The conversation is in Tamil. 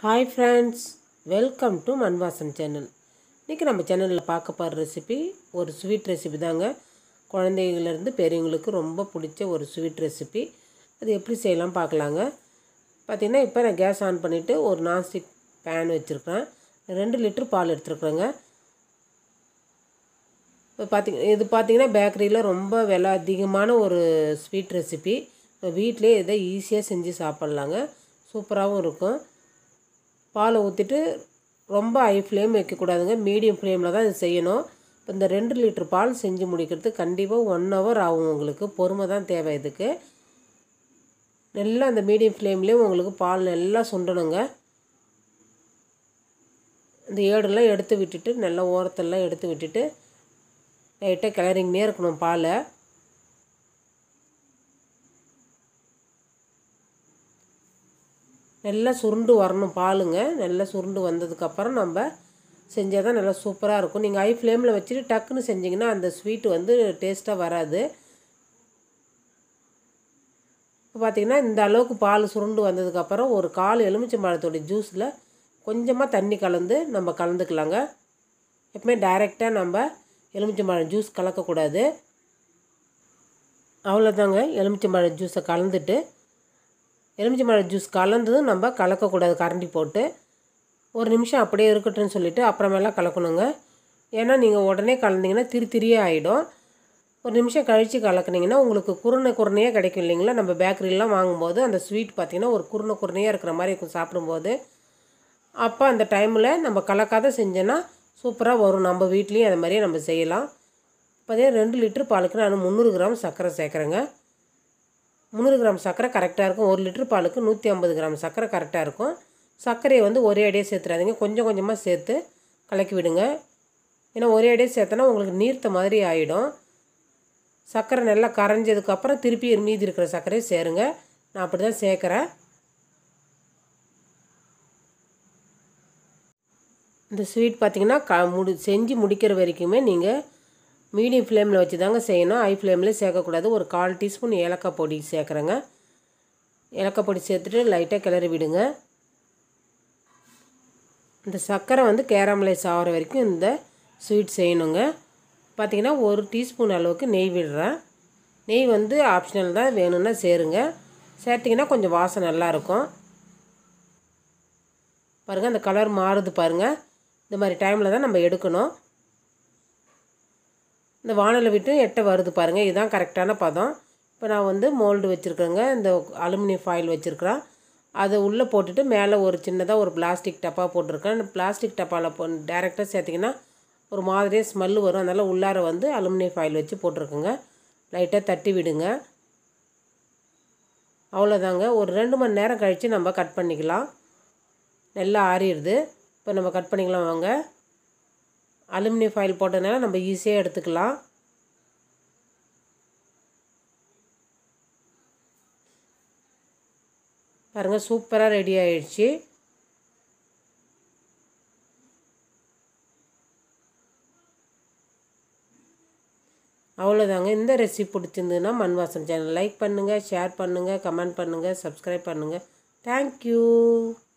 Hi friends, welcome to Mann vaasam channel. இன்னைக்கு நம்ம சேனலில் பார்க்க போகிற ரெசிபி ஒரு ஸ்வீட் ரெசிபி தாங்க. குழந்தைகளிலிருந்து பெரியவங்களுக்கு ரொம்ப பிடிச்ச ஒரு ஸ்வீட் ரெசிபி. அது எப்படி செய்யலாம் பார்க்கலாங்க. பார்த்தீங்கன்னா இப்போ நான் கேஸ் ஆன் பண்ணிவிட்டு ஒரு நான்ஸ்டிக் பேன் வச்சுருக்கிறேன். 2 லிட்டர் பால் எடுத்துருக்குறேங்க. இப்போ இது பார்த்தீங்கன்னா பேக்கரியில் ரொம்ப விலை அதிகமான ஒரு ஸ்வீட் ரெசிபி. வீட்டிலே இதை ஈஸியாக செஞ்சு சாப்பிட்லாங்க. சூப்பராகவும் இருக்கும். பாலை ஊற்றிட்டு ரொம்ப ஹை ஃப்ளேம் வைக்கக்கூடாதுங்க, மீடியம் ஃப்ளேமில் தான் இது செய்யணும். இப்போ இந்த 2 லிட்டர் பால் செஞ்சு முடிக்கிறதுக்கு கண்டிப்பாக 1 ஹவர் ஆகும். உங்களுக்கு பொறுமை தான் தேவை. இதுக்கு நல்லா அந்த மீடியம் ஃப்ளேம்லேயே உங்களுக்கு பால் நல்லா சுண்டணுங்க. இந்த ஏடெல்லாம் எடுத்து விட்டுட்டு நல்லா ஓரத்தெல்லாம் எடுத்து விட்டுட்டு லைட்டாக கிளறிங்கனே இருக்கணும் பாலை. நல்லா சுருண்டு வரணும் பாலுங்க. நல்லா சுருண்டு வந்ததுக்கப்புறம் நம்ம செஞ்சால் தான் நல்லா சூப்பராக இருக்கும். நீங்கள் ஹை ஃப்ளேமில் வச்சுட்டு டக்குன்னு செஞ்சிங்கன்னா அந்த ஸ்வீட் வந்து டேஸ்ட்டாக வராது. இப்போ பார்த்திங்கன்னா இந்த அளவுக்கு பால் சுருண்டு வந்ததுக்கப்புறம் ஒரு 1/4 எலுமிச்சம்பழத்தோடைய ஜூஸில் கொஞ்சமாக தண்ணி கலந்து நம்ம கலந்துக்கலாங்க. எப்பவுமே டைரெக்டாக நம்ம எலுமிச்சம்பழம் ஜூஸ் கலக்கக்கூடாது. அவ்வளோதாங்க. எலுமிச்சம்பழம் ஜூஸை கலந்துட்டு எலுமிச்சம்பழம் ஜூஸ் கலந்ததும் நம்ம கலக்கக்கூடாது. கரண்டி போட்டு 1 நிமிஷம் அப்படியே இருக்கட்டும்னு சொல்லிவிட்டு அப்புறமேலாம் கலக்கணுங்க. ஏன்னா நீங்கள் உடனே கலந்திங்கன்னா திரியே ஆகிடும். 1 நிமிஷம் கழித்து கலக்குனிங்கன்னா உங்களுக்கு குருணையாக கிடைக்கும் இல்லைங்களா. நம்ம பேக்கரிலாம் வாங்கும்போது அந்த ஸ்வீட் பார்த்திங்கன்னா ஒரு குருணையாக இருக்கிற மாதிரி இருக்கும் சாப்பிடும்போது. அப்போ அந்த டைமில் நம்ம கலக்காத செஞ்சோன்னா சூப்பராக வரும். நம்ம வீட்லேயும் அது மாதிரியே நம்ம செய்யலாம். பார்த்தீங்கன்னா 2 லிட்டர் பாலுக்கு நான் 300 கிராம் சர்க்கரை சேர்க்குறேங்க. 300 கிராம் சர்க்கரை கரெக்டாக இருக்கும். 1 லிட்டர் பாலுக்கு 150 கிராம் சர்க்கரை கரெக்டாக இருக்கும். சர்க்கரையை வந்து ஒரே அடியே சேர்த்துறாதீங்க, கொஞ்சம் கொஞ்சமாக சேர்த்து கலக்கி விடுங்க. ஏன்னா ஒரே அடியே சேர்த்தனா உங்களுக்கு நீர்த்த மாதிரி ஆகிடும். சர்க்கரை நல்லா கரைஞ்சதுக்கப்புறம் திருப்பி மீதி இருக்கிற சர்க்கரையை சேருங்க. நான் அப்படி தான் சேர்க்குறேன். இந்த ஸ்வீட் பார்த்திங்கன்னா செஞ்சு முடிக்கிற வரைக்குமே நீங்கள் மீடியம் ஃப்ளேமில் வச்சு தாங்க செய்யணும். ஹை ஃப்ளேம்லேயே சேர்க்கக்கூடாது. ஒரு 1/4 டீஸ்பூன் ஏலக்காய் பொடி சேர்க்குறேங்க. ஏலக்காய் பொடி சேர்த்துட்டு லைட்டாக கிளறி விடுங்க. இந்த சர்க்கரை வந்து கேரமலைஸ் ஆகிற வரைக்கும் இந்த ஸ்வீட் செய்யணுங்க. பார்த்திங்கன்னா 1 டீஸ்பூன் அளவுக்கு நெய் விடுறேன். நெய் வந்து ஆப்ஷனல் தான், வேணும்னா சேருங்க. சேர்த்திங்கன்னா கொஞ்சம் வாசம் நல்லாயிருக்கும். பாருங்கள் அந்த கலர் மாறுது பாருங்கள். இந்த மாதிரி டைமில் தான் நம்ம எடுக்கணும். இந்த வானலை விட்டு எட்டை வருது பாருங்கள். இதுதான் கரெக்டான பதம். இப்போ நான் வந்து மோல்டு வச்சுருக்கேங்க. இந்த அலுமினியம் ஃபாயில் வச்சுருக்கிறேன். அதை உள்ளே போட்டுட்டு மேலே ஒரு சின்னதாக ஒரு பிளாஸ்டிக் டப்பா போட்டிருக்கேன். அந்த பிளாஸ்டிக் டப்பாவில் டேரெக்டாக சேர்த்திங்கன்னா ஒரு மாதிரியே ஸ்மெல்லு வரும். அதனால் உள்ளார வந்து அலுமினியம் ஃபாயில் வச்சு போட்டிருக்குங்க. லைட்டாக தட்டி விடுங்க. அவ்வளோதாங்க. ஒரு 2 மணி நேரம் கழித்து நம்ம கட் பண்ணிக்கலாம். நல்லா ஆறிடுது. இப்போ நம்ம கட் பண்ணிக்கலாம் வாங்க. அலுமினியம் ஃபாயில் போட்டதுனால நம்ம ஈஸியாக எடுத்துக்கலாம். பாருங்கள் சூப்பராக ரெடி ஆகிடுச்சு. அவ்வளோதாங்க. இந்த ரெசிபி பிடிச்சிருந்ததுன்னா மண் வாசம் சேனல் லைக் பண்ணுங்கள், ஷேர் பண்ணுங்கள், கமெண்ட் பண்ணுங்கள், சப்ஸ்கிரைப் பண்ணுங்கள். தேங்க்யூ.